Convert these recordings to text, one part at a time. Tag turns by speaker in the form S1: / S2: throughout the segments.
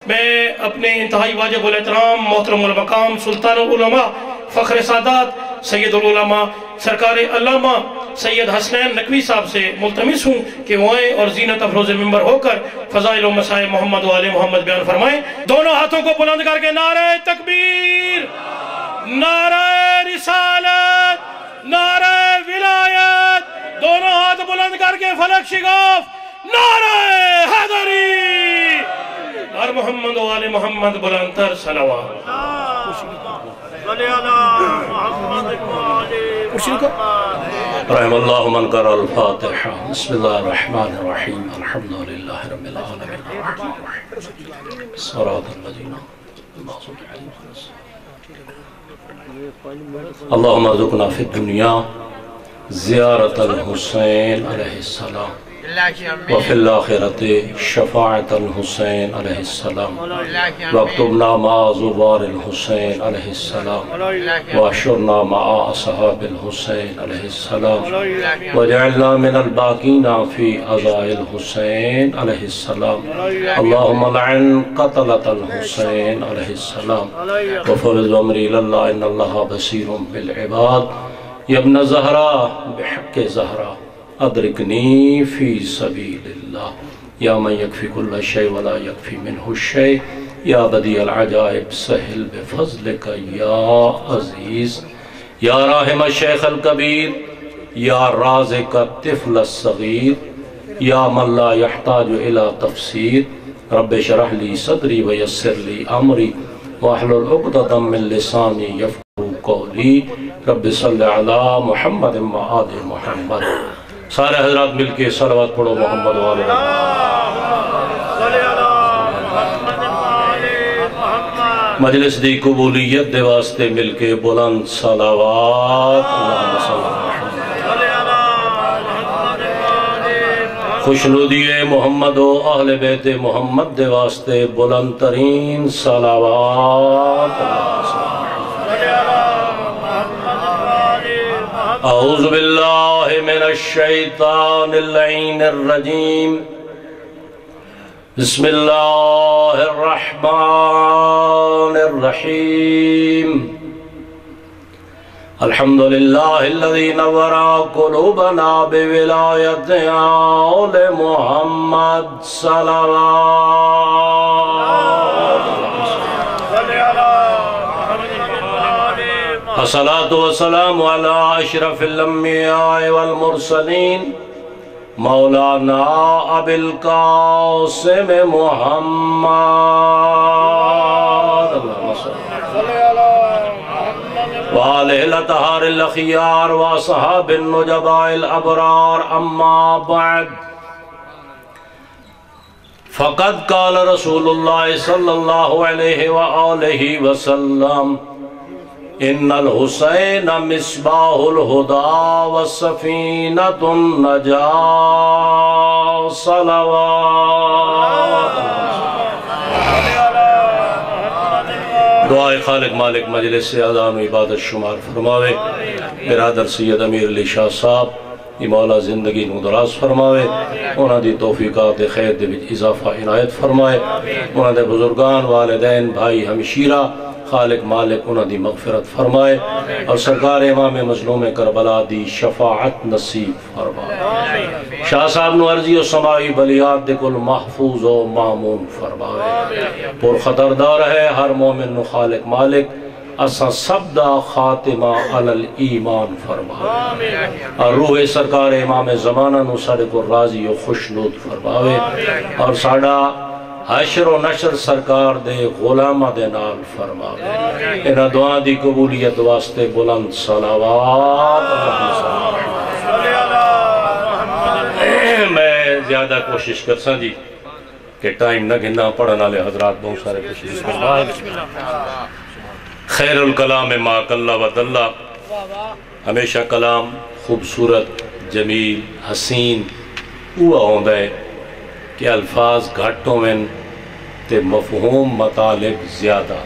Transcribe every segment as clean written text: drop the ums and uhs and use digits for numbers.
S1: میں اپنے انتہائی واجب الاحترام محترم المقام سلطان العلماء فخر سادات سید العلماء سرکار علامہ سید حسنین نقوی صاحب سے ملتمس ہوں کہ وہ آئیں اور زینت افروز ممبر ہو کر فضائل و مسائل محمد و آل محمد بیان فرمائیں۔ دونوں ہاتھوں کو بلند کر کے نعرہ تکبیر، نعرہ رسالت، نعرہ ولایت، دونوں ہاتھ بلند کر کے فلک شگاف، نعرہ حیدری، اور محمد و آل محمد بلندتر صلوات۔ رحم اللہ من قرأ الفاتحہ۔ بسم اللہ الرحمن الرحیم، الحمدللہ رب العالمین الرحمن الرحیم صراط الذین المغضوب علیہم۔ اللہم ارزقنا فی الدنیا زیارت الحسین علیہ السلام وفی الآخرت شفاعت الحسین علیہ السلام واکتبنا مع زوار الحسین علیہ السلام واشرنا مع اصحاب الحسین علیہ السلام وجعلنا من الباقین فی عزاء الحسین علیہ السلام اللہم لعن قتلت الحسین علیہ السلام وفرض امری للہ ان اللہ بصیر بالعباد یا ابن زہرا بحق زہرا ادرکنی فی سبیل اللہ یا من یکفی کل شیء ولا یکفی منہ الشیء یا بدیع العجائب سہل بفضلک یا عزیز یا راحم الشیخ الکبیر یا رازق الطفل الصغیر یا من لا یحتاج الى تفسیر رب شرح لی صدری ویسر لی امری واحلل عقدۃ من لسانی یفقہوا قولی رب صلی علی محمد و آل محمد۔ سارے حضرات مل کے صلوات پڑھو محمد و آل محمد۔ مجلس دی قبولیت دے واسطے مل کے بلند صلوات اللہم صلی محمد۔ خوشنودی محمد و اہل بیت محمد دے واسطے بلند ترین صلوات اللہم صلی محمد۔ اعوذ باللہ من الشیطان اللعین الرجیم بسم اللہ الرحمن الرحیم الحمدللہ الذی نور قلوبنا بولایت آل محمد صلوات۔ الصلاة والسلام على اشرف الانبیاء والمرسلین مولانا ابی القاسم محمد وآلہ الاطہار الاخیار واصحاب النجباء الابرار اما بعد فقد قال رسول اللہ صلی اللہ علیہ وآلہ وسلم ان الحسین مصباح الہدا وسفینۃ النجاة صلوات۔ دعائے خالق مالک مجلس سے اذان و عبادت شمار فرماوے۔ برادر سید امیر علی شاہ صاحب یہ مولا زندگی نو دراز فرماوے، انہاں دی توفیقات خیر دے وچ اضافہ عنایت فرمائے، انہاں دے بزرگان والدین بھائی ہمشیرہ خالق مالک انہاں دی مغفرت فرمائے اور سرکار امام مظلوم کربلا دی شفاعت نصیب فرمائے۔ شاہ صاحب نو عرضی و سماعی بلیات دے کل محفوظ و معمون فرمائے۔ پر خطردار ہے ہر مومن نو خالق مالک اسا سب دا خاتمہ علی الایمان فرمائے اور روح سرکار امام زمانہ نو سارے کو راضی و خوشنود فرمائے اور ساڑا حشر و نشر سرکار دے غلامہ دے نال فرماوے۔ انہاں دعا دی قبولیت واسطے بلند صلوات۔ میں زیادہ کوشش کرساں جی کہ ٹائم نہ گھننا پڑھنا لے حضرات بہت سارے کوشش کرنا۔ خیر الکلام ما قل و دل، ہمیشہ کلام خوبصورت جمیل حسین ہوا ہوندہ ہے کہ الفاظ گھٹوں میں تے مفہوم مطالب زیادہ۔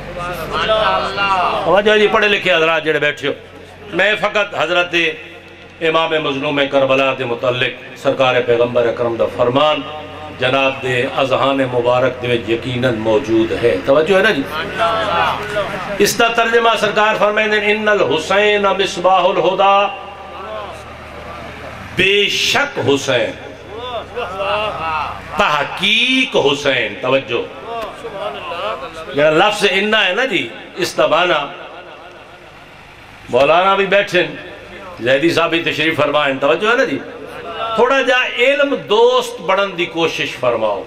S1: جی پڑھے لکھے حضرات جڑے بیٹھے ہو، میں فقط حضرت امام مظلوم کربلا دے متعلق سرکار پیغمبر اکرم دا فرمان جناب دے اذہان مبارک دے یقیناً موجود ہے. توجہ ہے نا جی. اس کا ترجمہ سرکار فرمائیں ان الحسین مصباح الہدا، بے شک حسین، تحقیق حسین. توجہ، یہ لفظ انہ ہے نا جی، اس تبانا مولانا بھی بیٹھیں، زیدی صاحب بھی تشریف فرمائیں. توجہ ہے نا جی. تھوڑا جا علم دوست بڑھن دی کوشش فرماؤ،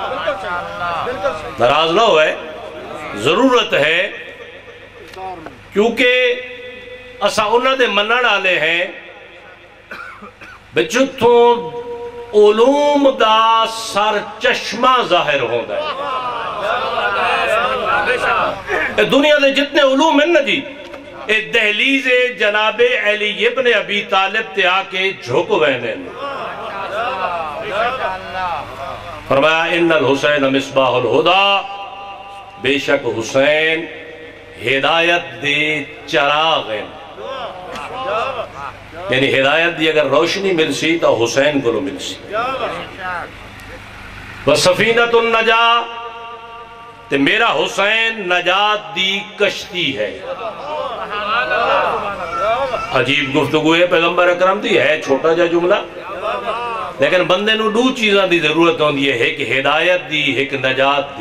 S1: ناراض نہ ہوئے، ضرورت ہے، کیونکہ اسا انہاں دے منن والے ہیں بچتوں علوم دا سر چشمہ ظاہر ہوندا ہے. دنیا دے جتنے علوم ہیں نا جی، اے دہلیز جناب علی ابن ابی طالب تے آکے جھک ویندے. فرمایا ان الحسین مصباح الہدا، بے شک حسین ہدایت دے چراغ ہیں. یعنی ہدایت دی اگر روشنی مل سی تو حسین کو مل سی. وَسَفِینَةُ النَّجَاةِ، تے میرا حسین نجات دی کشتی ہے. عجیب گفتگو ہے پیغمبر اکرم دی، ہے چھوٹا جا جملہ، لیکن بندے نو دو چیزاں دی ضرورت ہوندی ہے، ایک ہدایت دی، ایک نجات دی.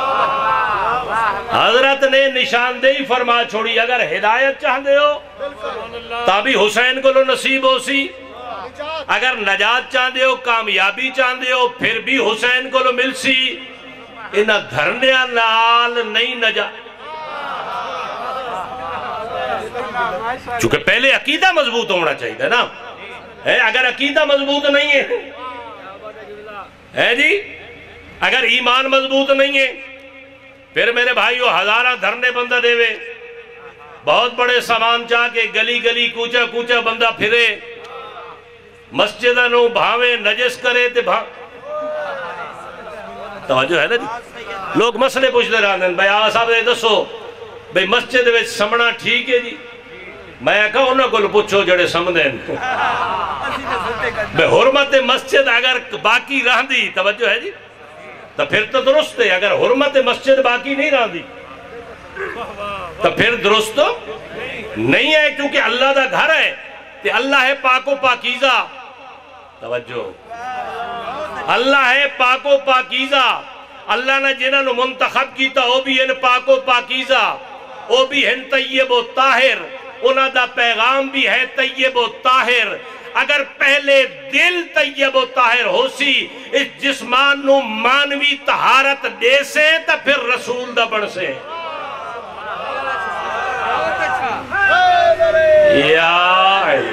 S1: حضرت نے نشاندہی فرما چھوڑی، اگر ہدایت چاہتے ہو تابی حسین کو لو نصیب ہو سی، اگر نجات چاہتے ہو، کامیابی چاہتے ہو، پھر بھی حسین کو لو مل سی. انہاں دھرنیاں نال نہیں نجات، چونکہ پہلے عقیدہ مضبوط ہونا چاہیے نا. اگر عقیدہ مضبوط نہیں ہے جی، اگر ایمان مضبوط نہیں ہے، پھر میرے بھائیو ہزارہ دھرنے بندہ دے وے، بہت بڑے سامان چاہ کے گلی گلی کوچا کوچا بندہ پھرے، مسجدہ نو بھاوے نجس کرے تے توجہ ہے نا جی. لوگ مسئلے پوچھتے رہتے ہیں، بھائی آقا صاحب دسو بھائی مسجد وچ سمنا ٹھیک ہے جی؟ میں کہا انہوں کو پوچھو جڑے سمدھے ہیں. بے حرمت مسجد اگر باقی رہ دی، توجہ ہے جی، تو پھر تو درست ہے. اگر حرمت مسجد باقی نہیں رہ دی تو پھر درست تو نہیں ہے، کیونکہ اللہ دا گھر ہے کہ اللہ ہے پاک و پاکیزہ. توجہ، اللہ ہے پاک و پاکیزہ. اللہ نے جنہاں نو منتخب کیتا وہ بھی ہیں پاک و پاکیزہ، وہ بھی ہیں طیب و طاہر، انہاں دا پیغام بھی ہے طیب و طاہر. اگر پہلے دل طیب و طاہر ہو سی، اس جسمان نو مانوی طہارت دے سے تا پھر رسول دا بڑھ سے. یا علی،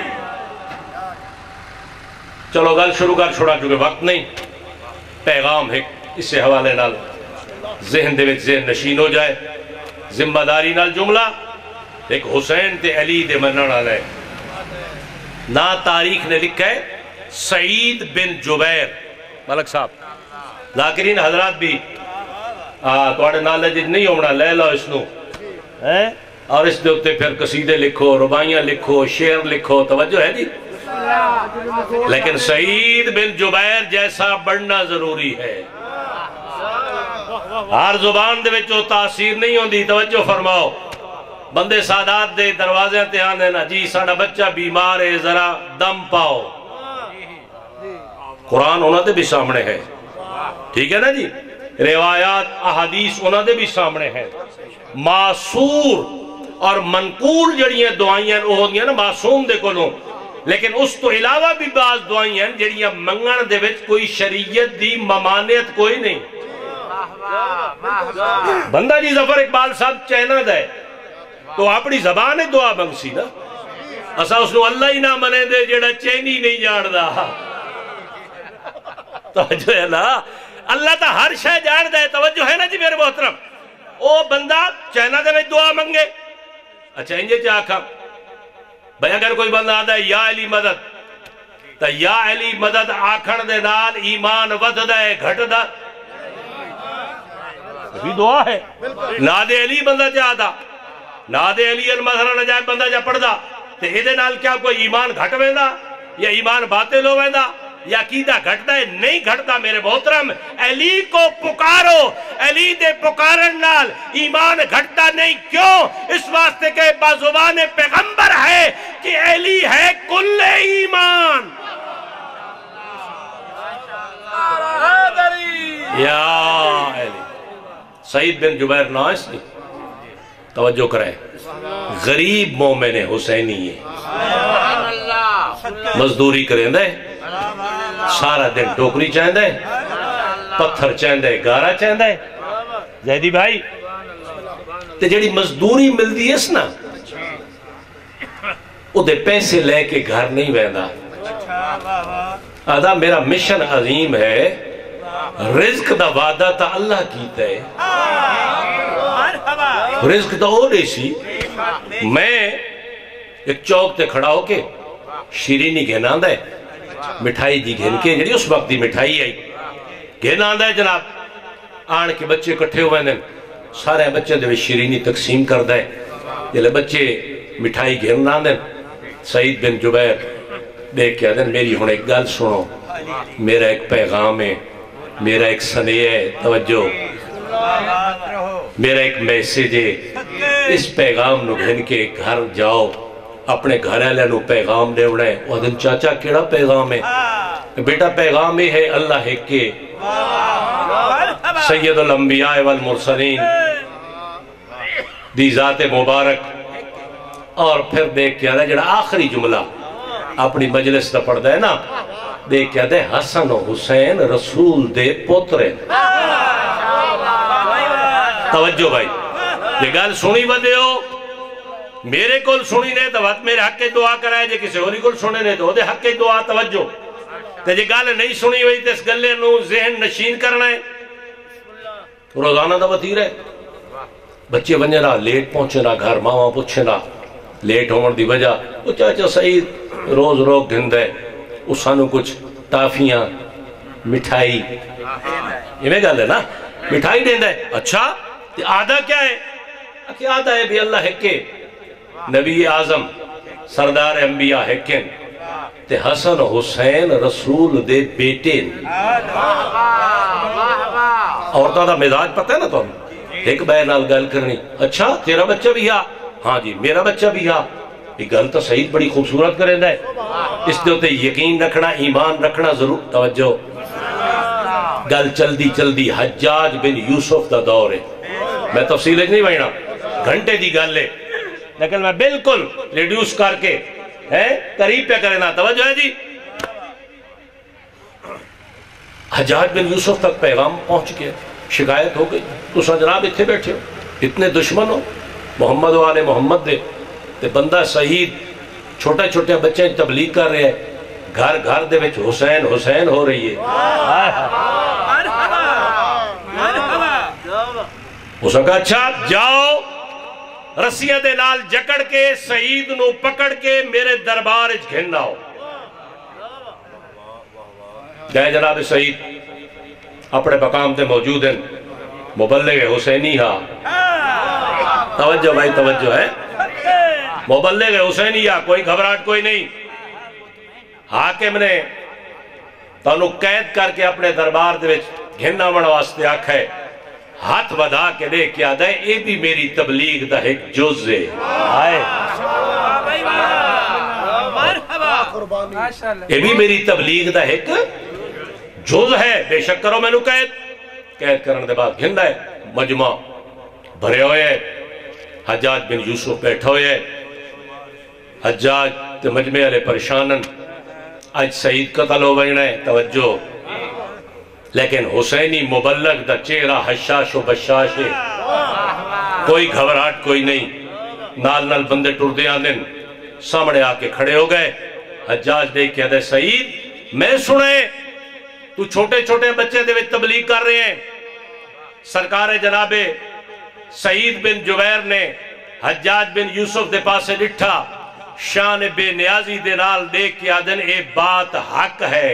S1: چلو گل شروع کر چھوڑا چونکہ وقت نہیں. پیغام ہے اس سے حوالے نال ذہن دے وچ ذہن نشین ہو جائے. ذمہ داری نال جملہ ایک حسین تے علی دے منن والا ہے. نا تاریخ نے لکھا ہے سعید بن جبیر. ملک صاحب ذاکرین حضرات بھی توڑے نالج نہیں ہونا، لے لو اس نو اور اس دے ہوتے پھر قصیدے لکھو، ربائیاں لکھو، شعر لکھو. توجہ ہے جی. لیکن سعید بن جبیر جیسا بڑھنا ضروری ہے. ہر زبان دے وچوں تاثیر نہیں ہوندی. توجہ فرماؤ، بندے سادات دے دروازے تے آندے نا جی ساڑا بچہ بیمار ہے ذرا دم پاؤ. قرآن انہاں دے بھی سامنے ہے، ٹھیک ہے نا جی. روایات احادیث انہاں دے بھی سامنے ہے. معصور اور منقول جڑیاں دعائیاں وہ ہوندیاں نا معصوم دے کولوں، لیکن اس تو علاوہ بھی بعض دعائیاں جڑیاں منگن دے وچ کوئی شریعت دی ممانعت کوئی نہیں. بندہ جی ظفر اقبال صاحب چینہ دے تو اپنی زبان دعا منگ سی نا. اسا اس نو اللہ ہی نہ منے دے جڑا چینی نہیں جان دا. توجہ ہے نا، اللہ تا ہر شے جان دے. توجہ ہے نا جی میرے محترم. او بندہ چینہ دے وچ دعا منگے. اچھا انجے چاہ کھا بھئی اگر کوئی بندہ آدھا ہے یا علی مدد، تا یا علی مدد آکھن دے نال ایمان ود دے گھٹ دا بھی دعا ہے. ناد علی بندہ چاہ دا، ناد علی المظہر نجائب بندہ جا پڑھ دا تے ہدے نال کیا کوئی ایمان گھٹ ویندا یا ایمان باطل ہو ویندا؟ یا عقیدہ گھٹتا ہے؟ نہیں گھٹتا میرے محترم. علی کو پکارو، علی دے پکارن نال ایمان گھٹتا نہیں. کیوں؟ اس واسطے کہ بازوان پیغمبر ہے کہ علی ہے کل ایمان. یا علی. سعید بن جبیر نا اس نے توجہ کرے، غریب مومن حسینی ہے، مزدوری کریں دے، سارا دن ٹوکری چاہن دے، پتھر چاہن دے، گارا چاہن دے. زیدی بھائی تے جڑی مزدوری مل دی اس نا او دے پیسے لے کے گھر نہیں ویندہ. آدھا میرا مشن عظیم ہے، رزق دا وعدہ تا اللہ کیتا ہے، رزق تا او نہیں سی. میں ایک چوک تے کھڑا ہو کے شیرینی گھن آندہ ہے، مٹھائی دی گھن کے جڑی اس وقت دی مٹھائی آئی گھن آندہ ہے جناب. آن کے بچے کٹھے ہوئے ہیں، سارے بچے دے شیرینی تقسیم کردہ ہے. جلے بچے مٹھائی گھن آندہ ہے، سعید بن جبیر دیکھ کے آدھے میری ہون ایک گل سنو، میرا ایک پیغام ہے، میرا ایک سنیہ ہے، توجہ، میرا ایک میسیج ہے. اس پیغام نو گھن کے گھر جاؤ، اپنے گھر والے نو پیغام دے اڑے. وہ دن چاچا کیڑا پیغام ہے؟ بیٹا پیغام ہی ہے اللہ ہے کہ سید الانبیاء والمرسلین دی ذات مبارک. اور پھر دیکھ کے آدھے جڑا آخری جملہ اپنی مجلس تا پڑھ دے نا، دیکھ کے آدھے حسن و حسین رسول دے پوترے. توجہ بھائی، یہ گل سنی بدے ہو، میرے کول سنی نہیں تو وقت میرے حق کے دعا کرائے، جے کسی ہوری کول سنے نہیں تو دے حق کے دعا. توجہ تے جے گل نہیں سنی ہوئی تو اس گلے نو ذہن نشین کرنا ہے. روزانہ دا وطیر ہے، بچے بنجے رہا لیٹ پہنچے رہا گھر، ماما پوچھے رہا لیٹ ہون دی وجہ. وہ چاچا سعید روز روک گھن دے، اس سانو کچھ ٹافیاں مٹھائی، یہ میں گل ہے نا، مٹھائی دیں دے. اچھا آدھا کیا ہے؟ کہ آدھا ہے بھی اللہ ہے کہ نبی اعظم سردار انبیاء ہے کہ تے حسن حسین رسول دے بیٹے. عورتوں دا مزاج پتہ ہے نا تو ایک بے نال گل کرنی، اچھا تیرا بچہ بھی ہاں؟ ہاں جی میرا بچہ بھی ہاں. یہ گل تو سعید بڑی خوبصورت کریں دے، اس دے ہوتے یقین رکھنا، ایمان رکھنا ضرور. توجہ، گل چل دی حجاج بن یوسف دا دور ہے. میں تفصیل نہیں بھائینا، گھنٹے دی گل ہے، لیکن میں بالکل ریڈیوس کر کے قریب پہ کرنا. توجہ ہے جی. حجاج بن یوسف تک پیغام پہنچ گیا، شکایت ہو گئی. تو جناب اتنے بیٹھے ہو، اتنے دشمن ہو محمد و آل محمد دے، تے بندہ شہید چھوٹے چھوٹے بچے تبلیغ کر رہے ہیں، گھر گھر دے وچ حسین حسین ہو رہی ہے. اس نے کہا اچھا جاؤ رسیاں دے نال جکڑ کے شہید نو پکڑ کے میرے دربار اچ گھن آؤ. گئے جناب شہید اپنے مقام تے موجود ہیں، مبلغ حسینی ہاں. توجہ بھائی توجہ ہے، مبلغ حسینی ہاں، کوئی گھبراہٹ کوئی نہیں. حاکم نے تانوں قید کر کے اپنے دربار دے وچ گھن آون واسطے آکھا ہے. ہاتھ بدا کے دے کیا دے اے بھی میری تبلیغ دا ایک جز ہے. اے بھی میری تبلیغ دا ایک جز ہے، بے شک کرو میں نو قید کرنے دے بعد گھن ہے. مجمع بھرے ہوئے ہیں، حجاج بن یوسف بیٹھا ہوئے ہیں. حجاج تے مجمع علیہ پریشانن، آج سعید قتل ہو بہنے. توجہ، لیکن حسینی مبلغ دا چہرہ حشاش و بشاش ہے، کوئی گھبراہٹ کوئی نہیں. نال نال بندے ٹردے آندن، سامنے آ کے کھڑے ہو گئے. حجاج دیکھ کے دے سعید میں سنے تو چھوٹے چھوٹے بچے دے وچ تبلیغ کر رہے ہیں. سرکار جناب سعید بن جبیر نے حجاج بن یوسف دے پاسے ڈٹھا، شان بے نیازی دے نال دیکھ کے آدن اے بات حق ہے،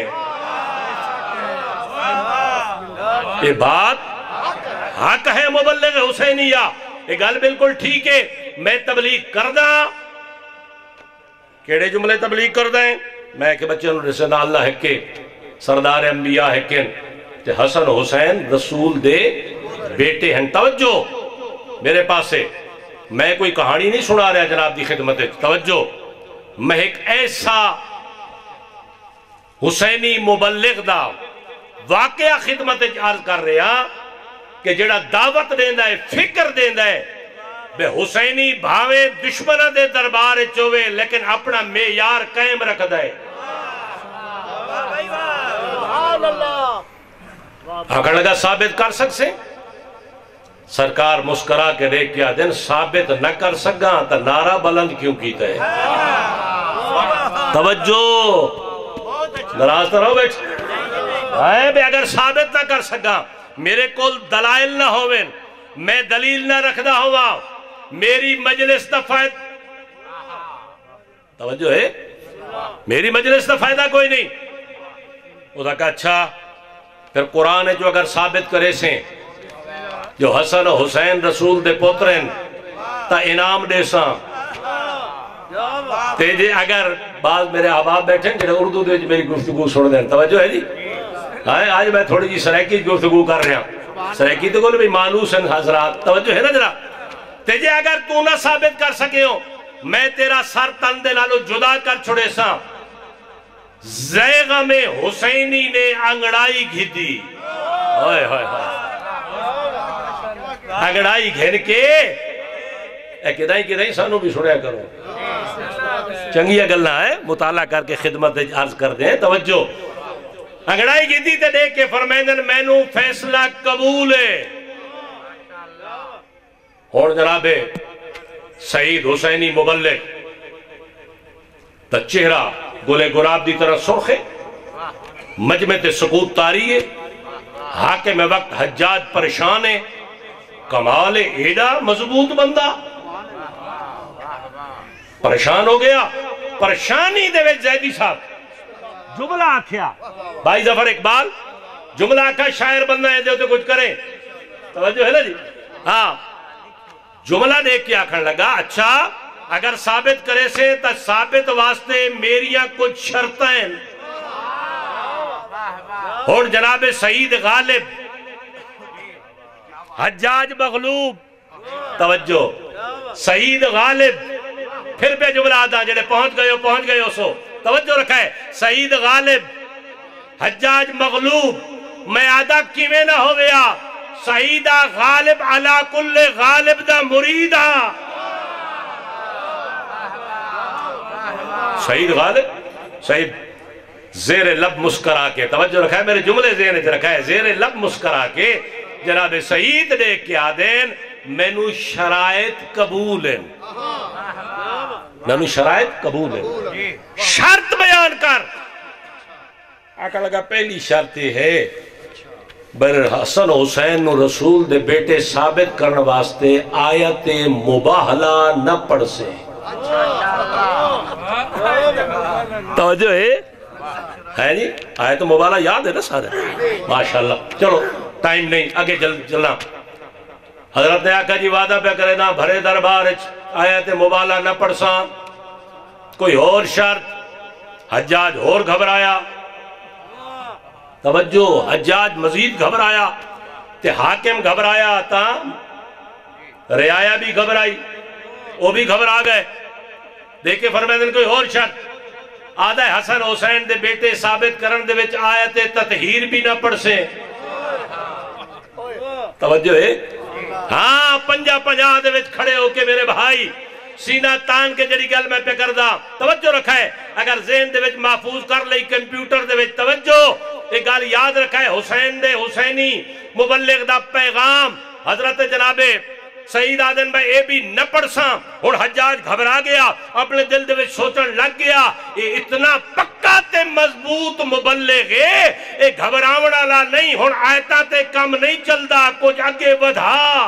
S1: اے بات حق ہے. مبلغ حسینیہ یہ گل بالکل ٹھیک ہے. میں تبلیغ کردہ، کیڑے جملے تبلیغ کردہ ہیں؟ میں کہ بچے انہوں نے سنا اللہ ہے کہ سردار انبیاء ہے کن تے حسن حسین رسول دے بیٹے ہیں. توجہ میرے پاس سے میں کوئی کہانی نہیں سنا رہا جناب دی خدمت. توجہ میں ایک ایسا حسینی مبلغ دا واقعہ خدمت عرض کر رہا کہ جڑا دعوت دیندہ ہے فکر دیندہ ہے بے حسینی بھاوے دشمنہ دے دربار چوے لیکن اپنا معیار قائم رکھ دے. آکھن لگا ثابت کر سکسے سرکار مسکرا کے دیکھ کیا دن ثابت نہ کر سکا تا نعرہ بلند کیوں کیتا ہے. توجہ نراز نہ رہو بیٹھ بے اگر ثابت نہ کر سکا میرے کول دلائل نہ ہوئے میں دلیل نہ رکھدا ہوا میری مجلس دا فائد توجہ ہے میری مجلس دا فائدہ کوئی نہیں. وہ کہا اچھا پھر قرآن ہے جو اگر ثابت کرے سے جو حسن و حسین رسول دے پوترین تا انعام دے ساں تیجے اگر بعض میرے احباب بیٹھیں جنہیں اردو دے میری گفتگو سن دیں. توجہ ہے جی آج میں تھوڑی جی سریکی گفتگو کر رہا ہوں. سریکی تو کول بھی مانوس ہیں حضرات. توجہ ہے نا جرا تیجے اگر تو نہ ثابت کر سکے ہو میں تیرا سر تن دے نالو جدا کر چھوڑے ساں. زیغم حسینی نے انگڑائی گھدی ہوئے ہوئے انگڑائی گھن کے کدائیں سانو بھی سنیا کرو چنگی گلنا ہے مطالعہ کر کے خدمت عرض کر دیں. توجہ انگڑائی گھدی تے دیکھ کے فرمائندن مینو فیصلہ قبول ہے. اور جناب سعید حسینی مبلغ تا چہرہ گلے گراب دی طرح سرخ ہے مجمع سکوت تاری ہے. حاکم وقت حجاج پریشان ہے کمال ایڈا مضبوط بندہ پریشان ہو گیا. پریشانی دے وچ زیدی صاحب جملہ آکھیا بھائی ظفر اقبال جملہ آکھا شاعر بندہ ہے جو تو کچھ کریں. توجہ ہے نا جی ہاں جملہ دیکھ کے آکھن لگا اچھا اگر ثابت کرے سے تا ثابت واسطے میریاں کچھ شرطیں اور جناب سعید غالب حجاج مغلوب. توجہ سعید غالب پھر پہ جملہ آدھا جنہیں پہنچ گئے ہو سو. توجہ رکھا ہے سعید غالب حجاج مغلوب میں آدھا کیویں نہ ہو گیا سعیدہ غالب علا کل غالب دا مریدہ. سعید غالب سعید زیر لب مسکرا کے توجہ رکھا ہے میرے جملے ذہن رکھا ہے زیر لب مسکرا کے جناب سعید دیکھ کے آدین مینو شرائط قبول ہے. مینو شرائط قبول ہے. شرط بیان کر آقا لگا پہلی شرط ہے بر حسن حسین رسول دے بیٹے ثابت کرنے واسطے آیت مباہلہ نہ پڑھ سے. توجہ ہے جی آیت مباہلہ یاد ہے نا سارے ماشاءاللہ. چلو ٹائم نہیں آگے چلنا. حضرت نے آقا جی وعدہ پہ کرے نا بھرے دربار آیت مباہلہ نہ پڑھ ساں. کوئی اور شرط حجاج اور گھبرایا. توجہ حجاج مزید گھبرایا تے حاکم گھبرایا تا رعایا بھی گھبرائی وہ بھی گھبرا گئے. دیکھے فرمائدن کوئی اور شرط آدھا حسن حسین دے بیٹے ثابت کرن دے وچ آیت تطہیر بھی نہ پڑھ سے. توجہ ہے ہاں پنجا دے وچ کھڑے ہو کے میرے بھائی سینہ تان کے جڑی گل میں پہ کردہ. توجہ رکھا ہے اگر ذہن دے وچ محفوظ کر لئی کمپیوٹر دے وچ. توجہ ایک گل یاد رکھا ہے حسین دے حسینی مبلغ دا پیغام حضرت جناب سعید آدن بھائی اے بھی نہ پڑھساں. اور حجاج گھبرا گیا اپنے دل دے وچ سوچن لگ گیا یہ اتنا پکا تے مضبوط مبلغ ہے اے گھبراونا لا نہیں ہون آیتاں تے کم نہیں چلدا کچھ آگے بدھا.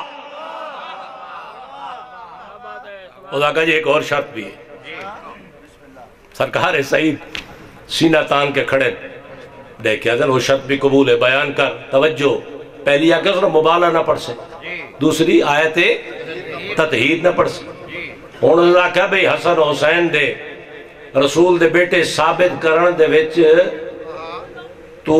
S1: خدا کا جی ایک اور شرط بھی ہے. سرکار سعید سینہ تان کے کھڑے دیکھیں اگر وہ شرط بھی قبول ہے بیان کر. توجہ پہلی آگے مبالہ نہ پڑھ سے دوسری آیت تطہیر نہ پڑھ سے. انہوں نے کہا بھئی حسن حسین دے رسول دے بیٹے ثابت کرن دے وچ تو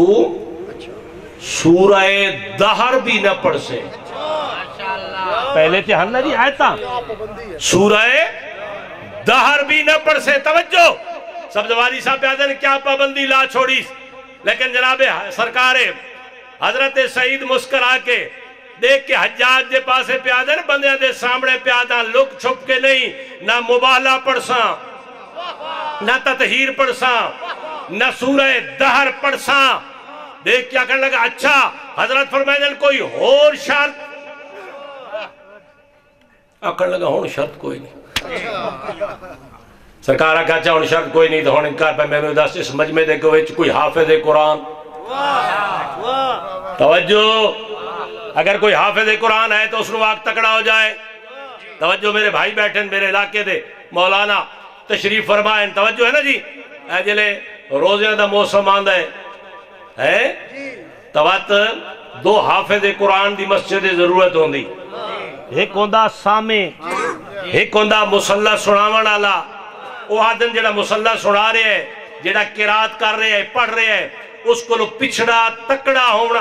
S1: سورہ دہر بھی نہ پڑھ سے پہلے تھے ہن جی آیتاں سورہ دہر بھی نہ پڑھ سے توجہ سب زوالی صاحب پیادے نے کیا پابندی لا چھوڑی لیکن جناب سرکار حضرت سعید مسکرا کے دیکھ کے حجاج دے پاسے پیادے نے بندیاں دے سامنے پیاداں لک چھپ کے نہیں نہ مباہلہ پڑھساں نہ تطہیر پڑھساں نہ سورہ دہر پڑھساں دیکھ کیا کرنے لگا اچھا حضرت فرمائیں کوئی اور شرط کرنے لگا ہون شرط کوئی نہیں سرکارہ کہا چاہ ہون شرط کوئی نہیں تو ہون انکار پہ میں نے دس اس مجمع دے کوئی حافظ قرآن توجہ اگر کوئی حافظ قرآن ہے تو اس نے وقت تکڑا ہو جائے توجہ میرے بھائی بیٹھیں میرے علاقے دے مولانا تشریف فرمائیں توجہ ہے نا جی اے جلے روزے دا موسم آندہ ہے توات دو حافظ قرآن دی مسجد ضرورت ہوندی ایک ہوندہ سامے ایک ہوندہ مسلح سناون آلا وہ آدم جڑا مسلح سنا رہے ہیں جڑا قرات کر رہے ہیں پڑھ رہے ہیں اس کو لو پچھڑا تکڑا ہونا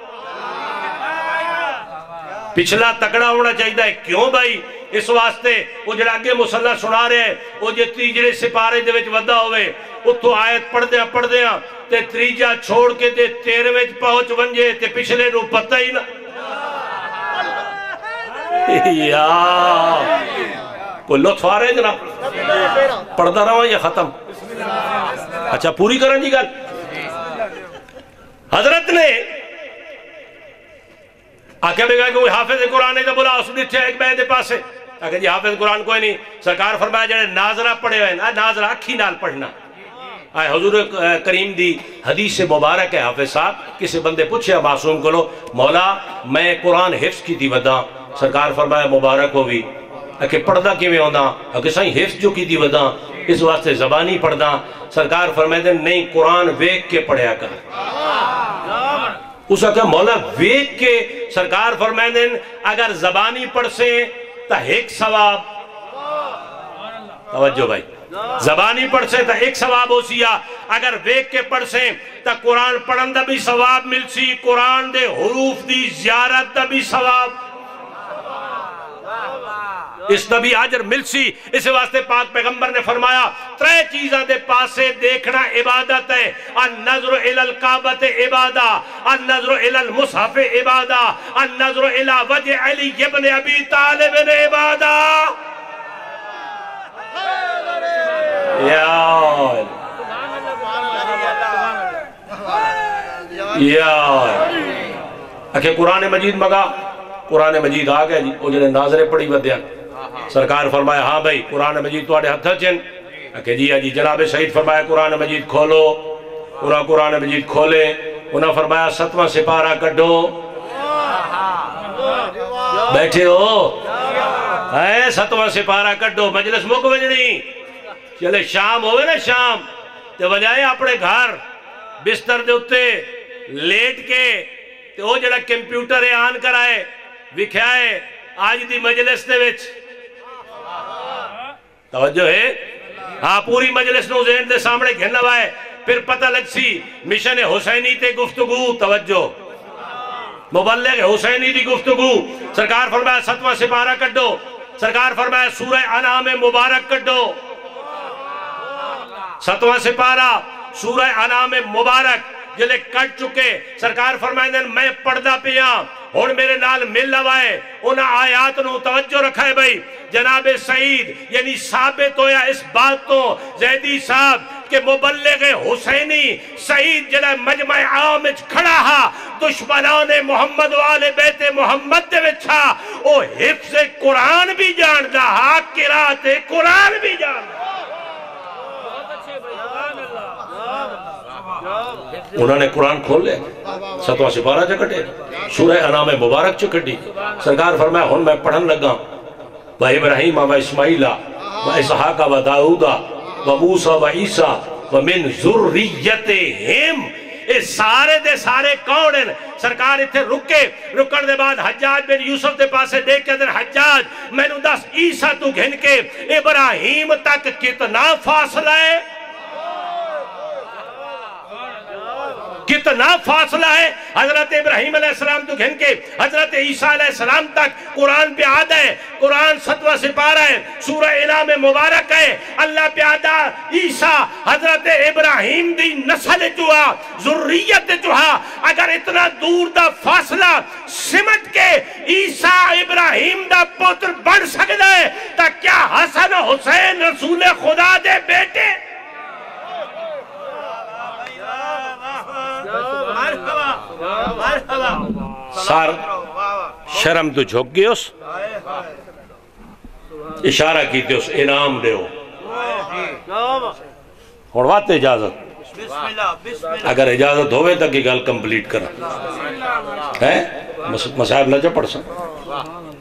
S1: پچھلا تکڑا ہونا چاہیے کیوں بھائی اس واسطے وہ جڑا آگے مسلح سنا رہے ہیں وہ جے تیجرے سپارے دے وچ ودا ہوئے اتھو آیت پڑھ دیاں تے تریجہ چھوڑ کے تے تیرے وچ پہنچ ونجے تے پچھلے نو پتہ ہی نا یا کوئی لطف آ رہے ہیں جناب پڑھتا رہا یا ختم اچھا پوری کریں جی گل حضرت نے آکے بھی کہا کہ کوئی حافظ قرآن نہیں تو بولا اس نے تھے ایک بہت دے پاسے آکے جی حافظ قرآن کوئی نہیں سرکار فرمایا جڑے ناظرہ پڑھے ہوئے ہیں ناظرہ اکھی نال پڑھنا آئے حضور کریم دی حدیث مبارک ہے حافظ صاحب کسی بندے پوچھے معصوم کو لو مولا میں قرآن حفظ کی تھی ودا سرکار فرمایا مبارک ہوگی کہ پڑھدا کیویں ہوندا کہ سائیں حفظ جو کی دی ودا اس واسطے زبانی پڑھدا سرکار فرمائے نہیں قرآن ویک کے پڑھیا کر اس کہا مولا ویک کے سرکار فرمائے اگر زبانی پڑھ سے تا ایک ثواب توجہ بھائی زبانی پڑھ سے تا ایک ثواب ہو سیا اگر ویک کے پڑھ سے تا قرآن پڑھن دا بھی ثواب مل سی قرآن دے حروف دی زیارت دا بھی ثواب اس نبی آجر مل سی اس واسطے پاک پیغمبر نے فرمایا ترے چیزاں دے پاسے دیکھنا عبادت ہے النظر الى القابت عبادہ النظر الى المصحف عبادہ النظر الى وجہ علی ابن ابی طالب عبادہ اکھے قرآن مجید مگا قرآن مجید آگئے جی وہ جنہیں ناظریں پڑھی ودیا سرکار فرمایا ہاں بھائی قرآن مجید تو آڑے ہتھا چن کہ جی جناب سعید فرمایا قرآن مجید کھولو انہاں قرآن مجید کھولے انہاں فرمایا 7واں سپارہ کڈو بیٹھے ہو 7واں سپارہ کڈو مجلس مک وجنی چلے شام ہوئے نا شام تے وجائے اپنے گھر بستر دے اتے لیٹ کے تے وہ جڑا کمپیوٹر آن کرائے وکھائے آج دی مجلس دے وچ توجہ ہے ہاں پوری مجلس نو ذہن دے سامنے گھننا وائے پھر پتہ لگ سی مشن حسینی تے گفتگو توجہ مبلغ حسینی دی گفتگو سرکار فرمایا 7واں سپارہ کڈو سرکار فرمایا سورہ انعام مبارک کڈو 7واں سپارہ سورہ انعام مبارک جلے کٹ چکے سرکار فرمائیں میں پڑھدا پیا اور میرے نال مل لوائے انہاں آیات نو توجہ رکھا ہے بھائی جناب سعید یعنی ثابت ہویا اس بات تو زیدی صاحب کہ مبلغ حسینی سعید جلے مجمع عام کھڑا ہا دشمنان محمد و آل بیت محمد دے وچھا او حفظ قرآن بھی جان دا ہا قرات قرآن بھی جان دا انہوں نے قرآن کھول لے 7واں سپارہ چکٹے سورہ انعام مبارک چکٹی سرکار فرمایا ہن میں پڑھن لگا و ابراہیم و اسماعیل و اسحاق و داؤد و موسیٰ و عیسیٰ و من ذریتہم اے سارے دے سارے کون ہیں سرکار اتھے رکڑ دے بعد حجاج بن یوسف دے پاسے دیکھ کے دن حجاج میں نو دس عیسیٰ تو گھن کے ابراہیم تک کتنا فاصلہ ہے کتنا فاصلہ ہے حضرت ابراہیم علیہ السلام تو گھن کے حضرت عیسیٰ علیہ السلام تک قرآن پہ آدھا ہے، قرآن 7واں سپارہ ہے، سورہ انعام مبارک ہے، اللہ پہ آدھا عیسیٰ حضرت ابراہیم دی نسل چوہا ذریت چوہا، اگر اتنا دور دا فاصلہ سمٹ کے عیسیٰ ابراہیم دا پتر بن سکتا ہے تا کیا حسن حسین رسول خدا دے بیٹے؟ سار شرم تو جھوک گئے اس اشارہ کیتے اس انعام دے ہو اور بات اجازت اگر اجازت ہوئے تک یہ گل کمپلیٹ کرنا ہے مسائب نہ پڑھ سکتا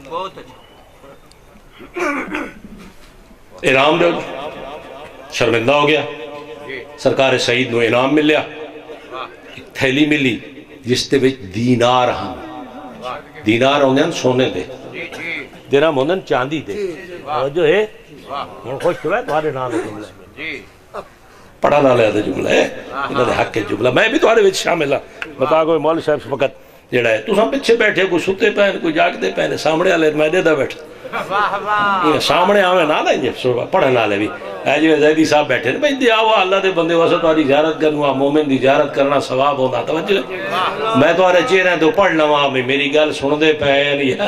S1: انعام دے ہو شرمندہ ہو گیا سرکار سعید نو انعام مل لیا ایک تھیلی ملی جس تے وچ دینار ہاں دینار ہوندے ہیں سونے دے درہم ہوندے ہیں چاندی دے جو ہے خوش تو ہے تمہارے نام جملہ ہے پڑھا نہ لیا دے جملہ ہے انہوں نے حق کے جملہ میں بھی تمہارے وچ شامل ہاں بتا کوئی مول صاحب سے فقط جڑا ہے تو سام پچھے بیٹھے کوئی ستے پہنے کوئی جاگتے پہنے سامنے آلے میں دے دا بیٹھ سامنے آمیں نہ لیں جب پڑھنے آلے بھی اے جو زیدی صاحب بیٹھے بھئی دیا ہوا اللہ دے بندے واسے تو آری زیارت کرنا مومن دی زیارت کرنا ثواب ہونا توجہ میں تو آرے چہرے تو پڑھ لواں میں میری گل سن دے پہن یا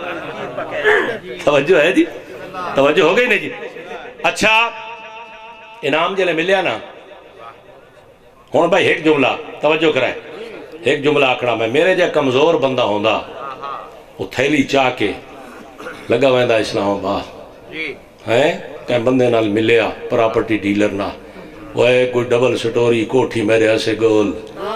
S1: توجہ ہے جی توجہ ہو گئی نہیں جی اچھا انعام جلے ملیا نا ہون بھائی ایک جملہ توجہ کرائے ایک جملہ آکڑا میں میرے جا کمزور بندہ ہوندہ وہ تھیلی چاہ کے لگا ویندہ اسلام آباد ہیں کہیں بندے نال ملیا پراپرٹی ڈیلر نا وہ ہے کوئی ڈبل سٹوری کوٹھی میرے ایسے گول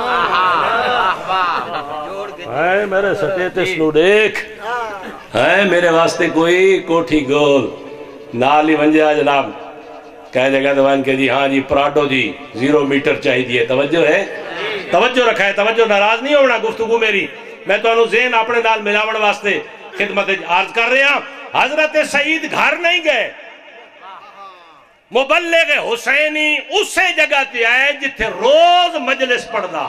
S1: ہیں میرے سٹیٹس نو دیکھ ہیں میرے واسطے کوئی کوٹھی گول نالی ونجا جناب کہہ جگہ دوان کہ جی ہاں جی پراڈو جی 0 میٹر چاہی دیئے توجہ ہے توجہ رکھا ہے توجہ ناراض نہیں ہونا گفتگو میری میں تو انہوں ذہن اپنے نال ملاوڑ واسطے خدمت عرض کر رہے ہیں حضرت سعید گھر نہیں گئے مبلغ حسینی اسے جگہ تے آئے جتھے روز مجلس پڑھنا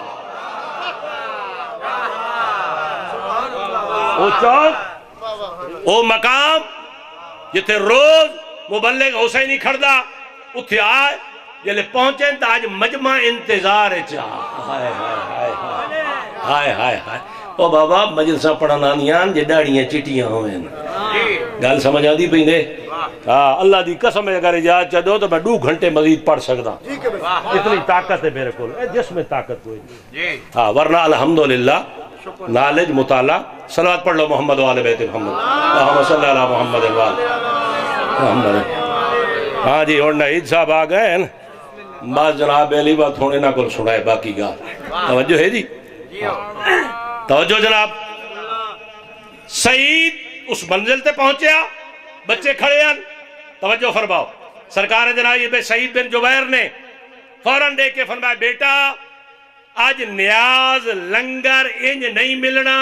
S1: وہ چوک وہ مقام جتھے روز مبلغ حسینی کھڑدا اتھے آئے جلے پہنچیں تا آج مجمع انتظار چاہ ہائے ہائے ہائے ہائے ہائے او بابا مجلسہ پڑھنا نیان جے ڈاڑیاں چٹیاں ہوئیں گل سمجھ آدھی پہن دے اللہ دی قسم ہے اگر اجازت چاہ دو تو میں 2 گھنٹے مزید پڑھ سکتا اتنی طاقت ہے میرے کو جس میں طاقت کوئی نہیں ورنہ الحمدللہ نالج مطالعہ صلوات پڑھ لو محمد و آل بیت محمد محمد صلی اللہ علیہ محمد محمد ہاں جی اور عید صاحب آ گئے ہیں بعض جناب علی بات ہونے نہ کل سنائے باقی گا توجہ ہے جی توجہ جناب سعید اس منزل تے پہنچیا بچے کھڑے ہیں توجہ فرماؤ سرکار جناب سعید بن جبیر نے فوراں دے کے فرمایا بیٹا آج نیاز لنگر انج نہیں ملنا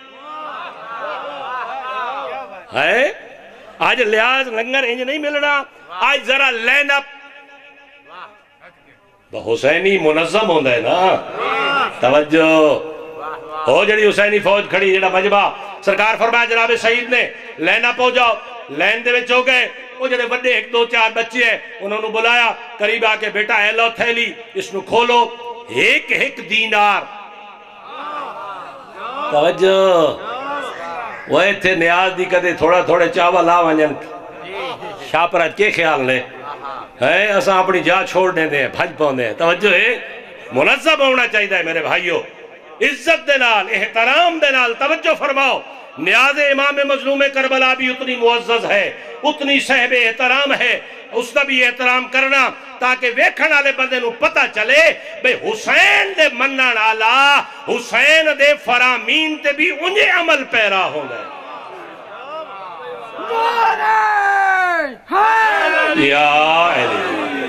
S1: ہے آج نیاز لنگر انج نہیں ملنا آج ذرا لین اپ حسینی منظم ہوندہ ہے نا توجہ ہو جڑی حسینی فوج کھڑی جڑا مجمع سرکار فرمایا جناب سعید نے لین اپ ہو جاؤ لین دے وچ ہو گئے وہ جڑے بڑے 1 2 4 بچے ہیں انہوں نے بلایا قریب آ کے بیٹا اے لو تھیلی اس نو کھولو ایک دینار توجہ وہ تھے نیاز دی کدے تھوڑے چاول آ ونجن شاپرات کے خیال نے ہے اساں اپنی جا چھوڑ دیں دیں بھج پاؤں دیں توجہ ہے منظم ہونا چاہیے میرے بھائیو عزت دے نال احترام دے نال توجہ فرماؤ نیاز امام مظلوم کربلا بھی اتنی معزز ہے اتنی صاحب احترام ہے اس کا بھی احترام کرنا تاکہ ویکھن والے بندے نو پتہ چلے بھئی حسین دے منن والا حسین دے فرامین تے بھی انہیں عمل پیرا ہونا یا علی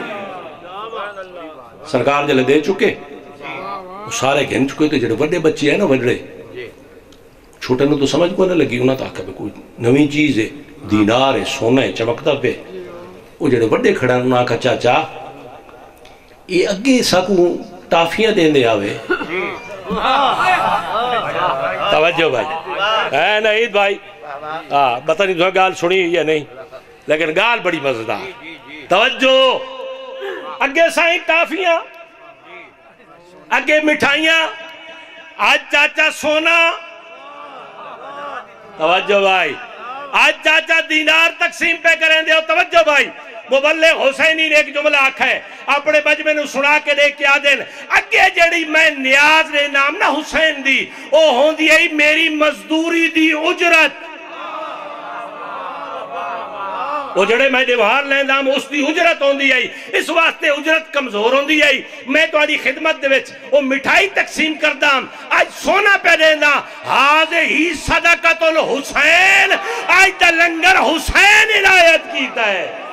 S1: سرکار جلے دے چکے وہ سارے گھن چکے تھے جڑے بڑے بچے ہیں نا بڑے چھوٹے نے تو سمجھ کو نہ لگی انہاں تاکہ بھی کوئی نویں چیز ہے دینار ہے سونا ہے چمکتا پہ وہ جڑے بڑے کھڑا انہاں کا چاچا یہ اگے ساکو ٹافیاں دیں دے آوے توجہ بھائی، اے نعید بھائی، پتہ نہیں تو گال سنی یا نہیں، لیکن گال بڑی مزدار. توجہ، اگے سائیں ٹافیاں، اگے مٹھائیاں، آج چاچا سونا. توجہ بھائی، آج چاچا دینار تقسیم پہ کریں دے. توجہ بھائی، مبلغ حسینی نے ایک جملہ آکھا ہے اپنے مجمع نو سنا کے دیکھ کے آدھیں اگے جڑی میں نیاز نے نام نہ حسین دی او ہون دی ہے میری مزدوری دی اجرت. وہ جڑے میں دیوار لیندہ ہم اس دی اجرت ہون دی ہے. اس واسطے اجرت کمزور ہون دی ہے. میں تو آدھی خدمت دے وچ وہ مٹھائی تقسیم کردہ ہم آج سونا پہ دیندہ حاضر ہی صدقۃ الحسین. آج دا لنگر حسین عنایت کیتا ہے.